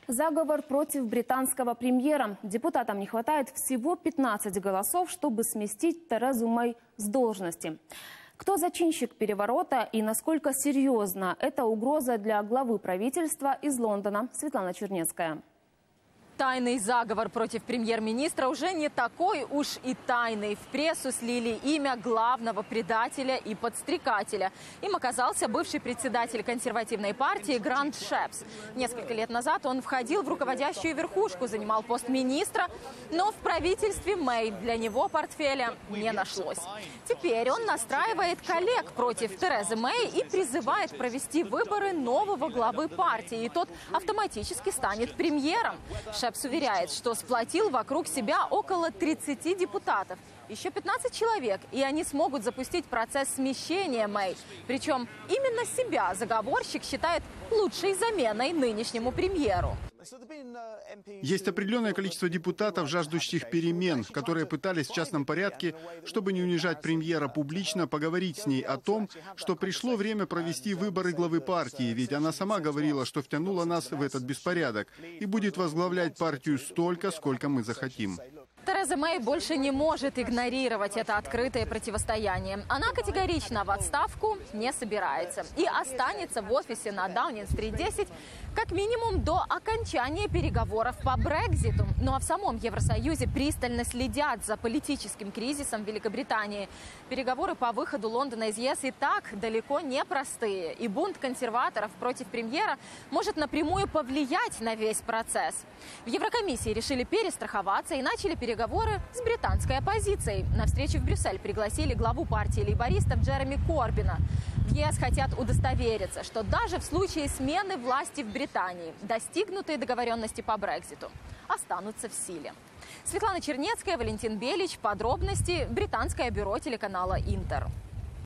Заговор против британского премьера. Депутатам не хватает всего 15 голосов, чтобы сместить Терезу Мэй с должности. Кто зачинщик переворота и насколько серьезна эта угроза для главы правительства, из Лондона Светлана Чернецкая. Тайный заговор против премьер-министра уже не такой уж и тайный. В прессу слили имя главного предателя и подстрекателя. Им оказался бывший председатель консервативной партии Грант Шепс. Несколько лет назад он входил в руководящую верхушку, занимал пост министра, но в правительстве Мэй для него портфеля не нашлось. Теперь он настраивает коллег против Терезы Мэй и призывает провести выборы нового главы партии. И тот автоматически станет премьером. Шепс уверяет, что сплотил вокруг себя около 30 депутатов. Еще 15 человек, и они смогут запустить процесс смещения Мэй. Причем именно себя заговорщик считает лучшей заменой нынешнему премьеру. Есть определенное количество депутатов, жаждущих перемен, которые пытались в частном порядке, чтобы не унижать премьера публично, поговорить с ней о том, что пришло время провести выборы главы партии, ведь она сама говорила, что втянула нас в этот беспорядок и будет возглавлять партию столько, сколько мы захотим. Тереза Мэй больше не может игнорировать это открытое противостояние. Она категорично в отставку не собирается и останется в офисе на Даунинг-стрит 10 как минимум до окончания переговоров по Брекситу. Ну а в самом Евросоюзе пристально следят за политическим кризисом в Великобритании. Переговоры по выходу Лондона из ЕС и так далеко не простые. И бунт консерваторов против премьера может напрямую повлиять на весь процесс. В Еврокомиссии решили перестраховаться и начали переговоры с британской оппозицией. На встречу в Брюссель пригласили главу партии лейбористов Джереми Корбина. В ЕС хотят удостовериться, что даже в случае смены власти в Британии достигнутые договоренности по Брекситу останутся в силе. Светлана Чернецкая, Валентин Белич. Подробности. Британское бюро телеканала Интер.